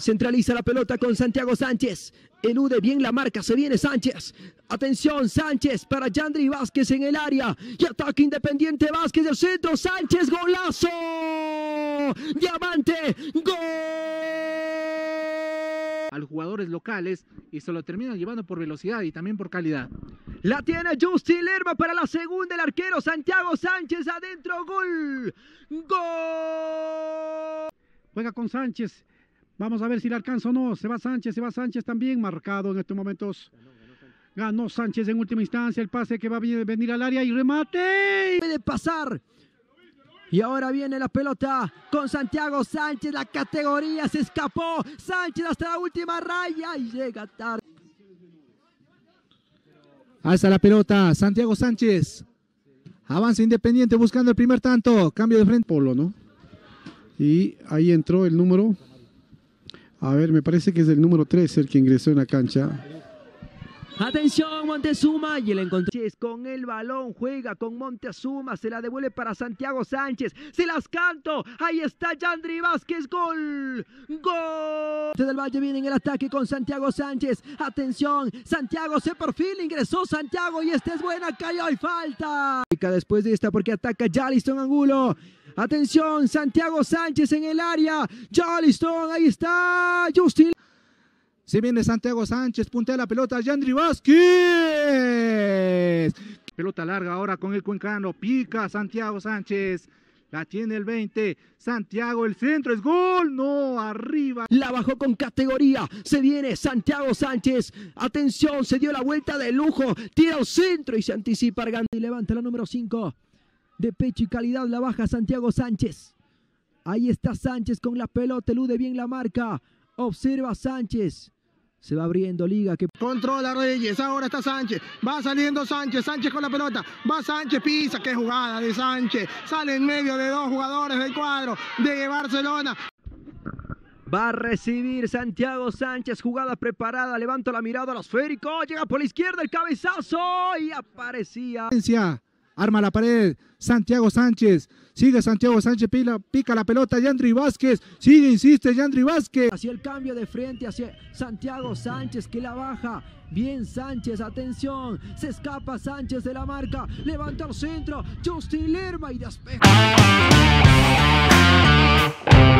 Centraliza la pelota con Santiago Sánchez. Elude bien la marca, se viene Sánchez. Atención, Sánchez para Yandri Vázquez en el área. Y ataque Independiente Vázquez del centro. Sánchez, golazo. Diamante, gol. A los jugadores locales y se lo terminan llevando por velocidad y también por calidad. La tiene Justin Lerma para la segunda. El arquero Santiago Sánchez adentro. Gol. Gol. Juega con Sánchez. Vamos a ver si le alcanza o no. Se va Sánchez también. Marcado en estos momentos. Ganó Sánchez en última instancia. El pase que va a venir al área y remate. Puede pasar. Y ahora viene la pelota con Santiago Sánchez. La categoría se escapó. Sánchez hasta la última raya y llega tarde. Alza la pelota. Santiago Sánchez. Avanza Independiente buscando el primer tanto. Cambio de frente. Polo, ¿no? Y ahí entró el número. A ver, me parece que es el número 13 el que ingresó en la cancha. Atención, Montezuma, y el encontró con el balón, juega con Montezuma, se la devuelve para Santiago Sánchez, se las canto, ahí está Yandri Vázquez, gol, gol. Del Valle viene en el ataque con Santiago Sánchez, atención, Santiago se perfila, ingresó Santiago y esta es buena, cayó y falta. Después de esta porque ataca Jaliston Angulo. Atención, Santiago Sánchez en el área, Jaliston, ahí está, Justin. Se viene Santiago Sánchez, puntea la pelota, Yandri Vázquez. Pelota larga ahora con el cuencano, pica Santiago Sánchez. La tiene el 20, Santiago, el centro, es gol, no, arriba. La bajó con categoría, se viene Santiago Sánchez, atención, se dio la vuelta de lujo, tira al centro y se anticipa Arganda y levanta la número 5. De pecho y calidad la baja Santiago Sánchez. Ahí está Sánchez con la pelota, elude bien la marca, observa Sánchez. Se va abriendo Liga que controla Reyes, ahora está Sánchez, va saliendo Sánchez con la pelota, va Sánchez, pisa, qué jugada de Sánchez, sale en medio de dos jugadores del cuadro de Barcelona. Va a recibir Santiago Sánchez, jugada preparada, levanta la mirada al esférico, llega por la izquierda el cabezazo y aparecía. Arma la pared, Santiago Sánchez, sigue Santiago Sánchez, pica la pelota, Yandri Vázquez, sigue, insiste Yandri Vázquez. Hacia el cambio de frente, hacia Santiago Sánchez que la baja, bien Sánchez, atención, se escapa Sánchez de la marca, levanta al centro, Justin Lerma y despeja.